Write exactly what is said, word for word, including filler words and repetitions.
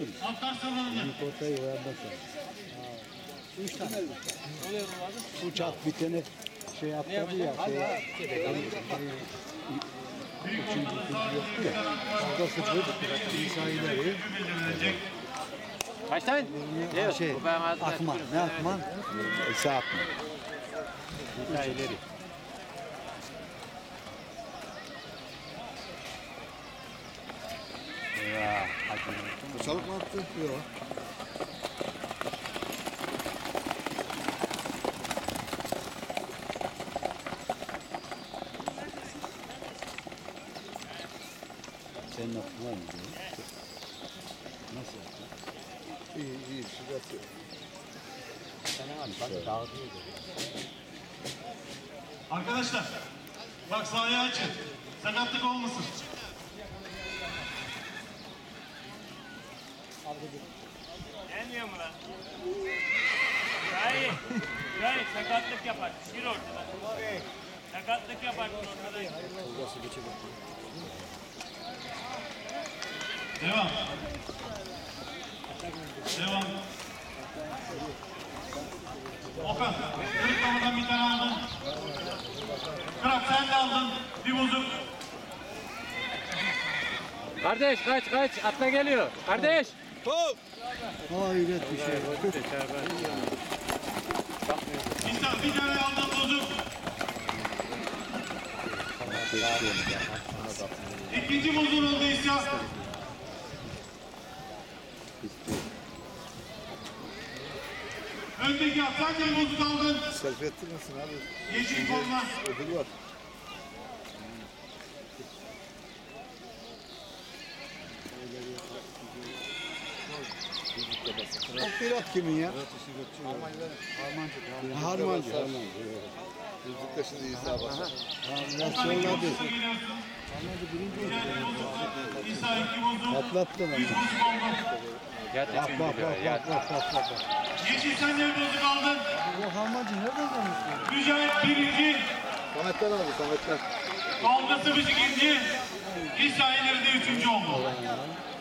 Atlar sallandı. Ortayı koyardan sonra. Üç tane. Uçak bir tane şey atladı ya. Üçüncü ikinci yoktu ya. Orada sıfır. İsa'yıları. Kaç tane? Evet. Şey, Akman. Ne Akman? İsa Akman. İsa'yıları. Ya, Çalık mı attı? Yok. Senin aklına mı diyor? Nasıl yaptın? İyi iyi şurada atıyor. Arkadaşlar, bak sahayı açın. Sakatlık olmasın. Gelmiyor mu lan? Hayır. Hayır, sakatlık yapar. Gir ortadan. Sakatlık yapar ortadan. Devam. Devam. Okan, kırıklamadan bir tane aldın. Kırak sen de aldın. Bir bozuk. Kardeş kaç kaç atla geliyor. Kardeş. Hayret bir şey. İnsan bir tane aldın bozuk. İkinci bozuğun oldu İsyan. Öndeki at sen de bozuk aldın. Selfie ettirmesin abi. Yeşil forma. Ödül var. O pirat kimin ya? Harmancı. Harmancı. Yüzlükte şimdi İsa basar. Ya Okan iki bozukla geliyorsun. İsa iki bozuk. Atlattın Üç ama. bozuk oldu. Yat Bak için bak biliyor. bak Yat. bak bak bak. Yeşil sen de bir bozuk aldın. Bu harmancı nereden gelmiş? Mücahit birinci. Samet'ten abi Samet'ten. Tolga Sıvış ikinci. İsa ileride üçüncü oldu.